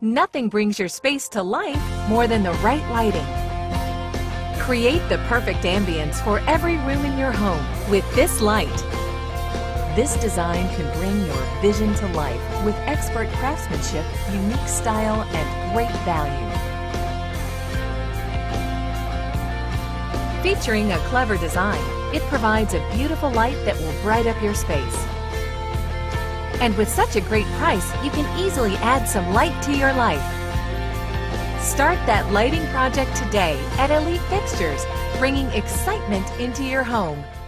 Nothing brings your space to life more than the right lighting. Create the perfect ambience for every room in your home with this light. This design can bring your vision to life with expert craftsmanship, unique style, and great value. Featuring a clever design, it provides a beautiful light that will bright up your space. And with such a great price, you can easily add some light to your life. Start that lighting project today at Elite Fixtures, bringing excitement into your home.